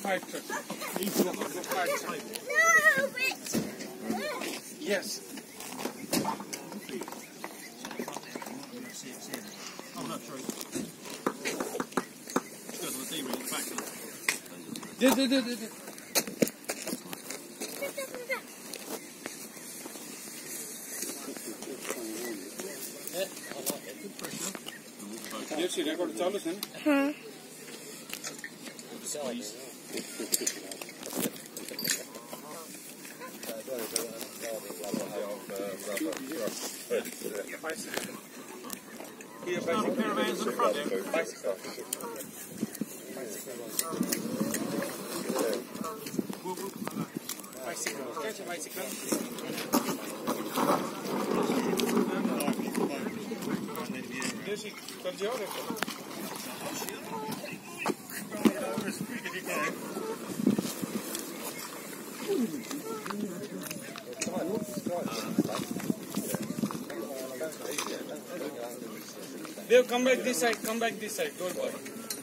fire truck. No, but... Yes. Oh, no, sorry. Good, on the D-ring, it's back. Did. Yes, record चालू है ना? हाँ. Caravans in front of you. Dev, come back this side. Don't worry.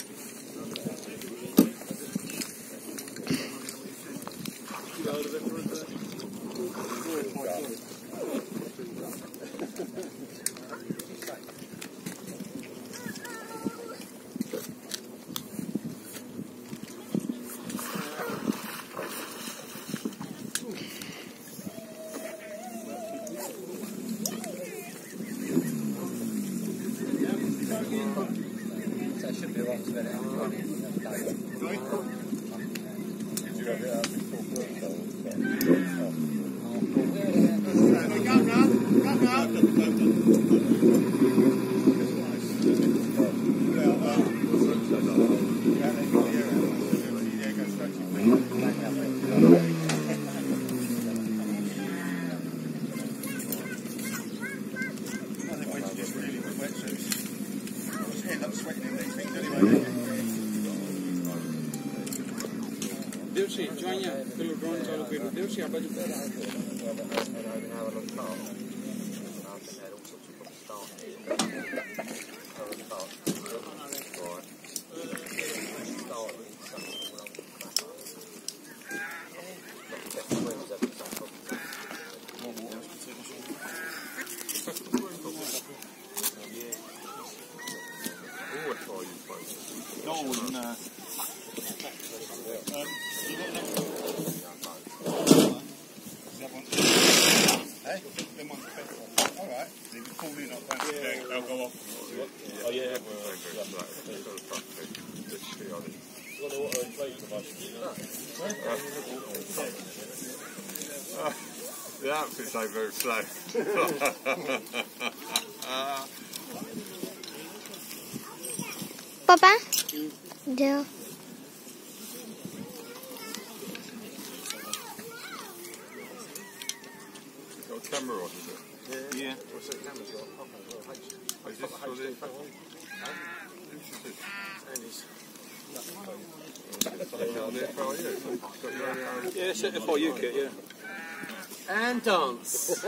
Devshi, join ya. Kalau drone चालू करो. Devshi, आप बाजू. The outfit's so very slow. Papa? Dev. Got a camera on, is it? Yeah. What's that camera got? Oh, is this for the... Yeah, set it for you, Kit, yeah. And dance.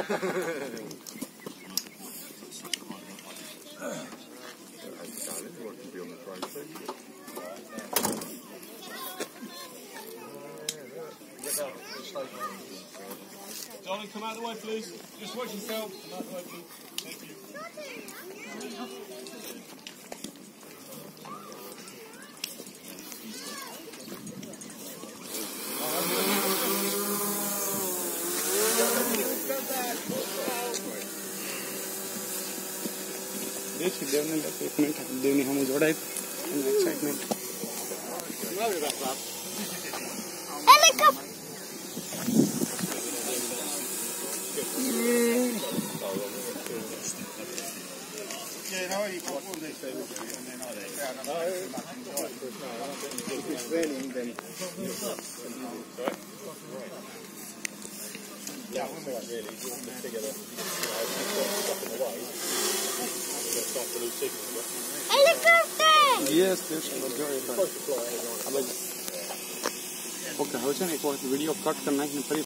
Darling, come out of the way, please. Just watch yourself. Come out of the way, please. Thank you. देखिए देव ने excitement देव ने हम जोड़ा excitement Yeah, no, you can't all these things, and then if it's raining then yeah, when we're really, you want to figure that, stuff in the way, we're going to start to lose signals. Helicopter! yes there's a very bad okay हो जाए एक बार video cut करना है